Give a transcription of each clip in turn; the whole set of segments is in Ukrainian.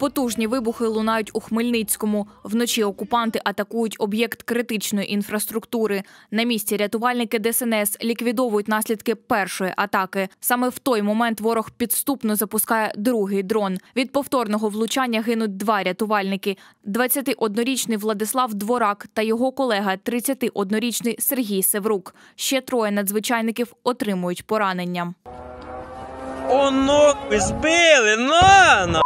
Потужні вибухи лунають у Хмельницькому. Вночі окупанти атакують об'єкт критичної інфраструктури. На місці рятувальники ДСНС ліквідовують наслідки першої атаки. Саме в той момент ворог підступно запускає другий дрон. Від повторного влучання гинуть 2 рятувальники. 21-річний Владислав Дворак та його колега 31-річний Сергій Севрук. Ще 3 надзвичайників отримують поранення. Нахуй збили, на!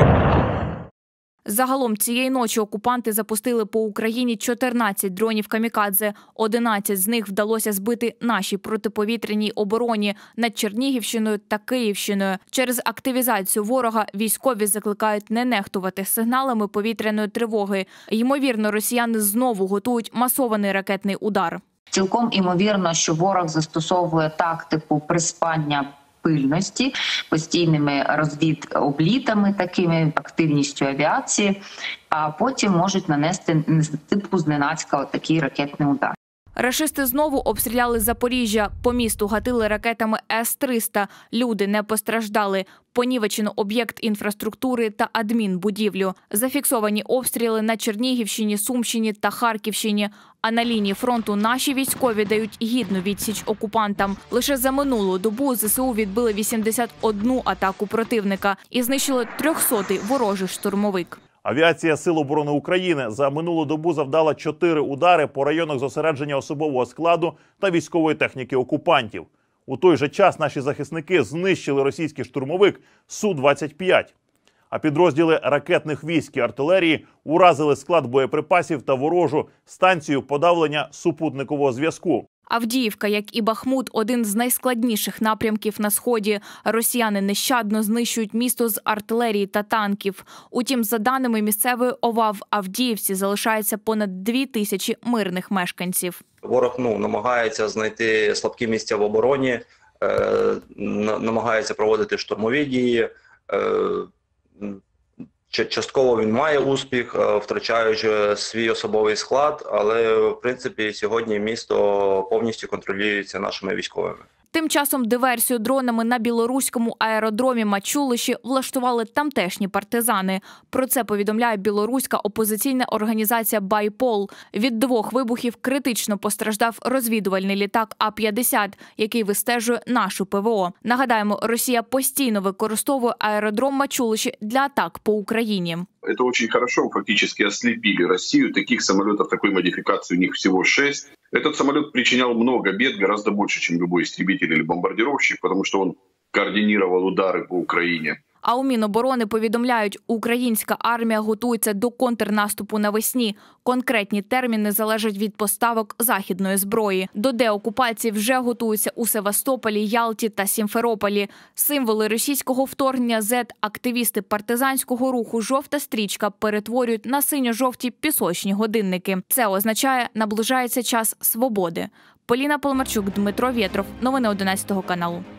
Загалом цієї ночі окупанти запустили по Україні 14 дронів «Камікадзе». 11 з них вдалося збити нашій протиповітряній обороні над Чернігівщиною та Київщиною. Через активізацію ворога військові закликають не нехтувати сигналами повітряної тривоги. Ймовірно, росіяни знову готують масований ракетний удар. Цілком імовірно, що ворог застосовує тактику приспання пильності, постійними розвідоблітами, такими активністю авіації, а потім можуть нанести типу зненацька такий ракетний удар. Рашисти знову обстріляли Запоріжжя. По місту гатили ракетами С-300. Люди не постраждали. Понівечено об'єкт інфраструктури та адмінбудівлю. Зафіксовані обстріли на Чернігівщині, Сумщині та Харківщині. А на лінії фронту наші військові дають гідну відсіч окупантам. Лише за минулу добу ЗСУ відбили 81 атаку противника і знищили 300-й ворожий штурмовик. Авіація Сил оборони України за минулу добу завдала 4 удари по районах зосередження особового складу та військової техніки окупантів. У той же час наші захисники знищили російський штурмовик Су-25. А підрозділи ракетних військ і артилерії уразили склад боєприпасів та ворожу станцію подавлення супутникового зв'язку. Авдіївка, як і Бахмут, один з найскладніших напрямків на Сході. Росіяни нещадно знищують місто з артилерії та танків. Утім, за даними місцевої ОВА, в Авдіївці залишається понад 2000 мирних мешканців. Ворог намагається знайти слабкі місця в обороні, намагається проводити штурмові дії. Частково він має успіх, втрачаючи свій особовий склад, але, в принципі, сьогодні місто повністю контролюється нашими військовими. Тим часом диверсію дронами на білоруському аеродромі Мачулищі влаштували тамтешні партизани. Про це повідомляє білоруська опозиційна організація «Байпол». Від 2 вибухів критично постраждав розвідувальний літак А-50, який вистежує нашу ПВО. Нагадаємо, Росія постійно використовує аеродром Мачулищі для атак по Україні. Это очень хорошо, фактически ослепили Россию. Таких самолетов, такой модификации у них всего 6. Этот самолет причинял много бед, гораздо больше, чем любой истребитель или бомбардировщик, потому что он координировал удары по Украине. А у Міноборони повідомляють, українська армія готується до контрнаступу навесні. Конкретні терміни залежать від поставок західної зброї. До деокупації вже готуються у Севастополі, Ялті та Сімферополі. Символи російського вторгнення активісти партизанського руху «Жовта стрічка» перетворюють на синьо-жовті пісочні годинники. Це означає, наближається час свободи. Поліна Полмарчук, Дмитро Вєтров. Новини 11 каналу.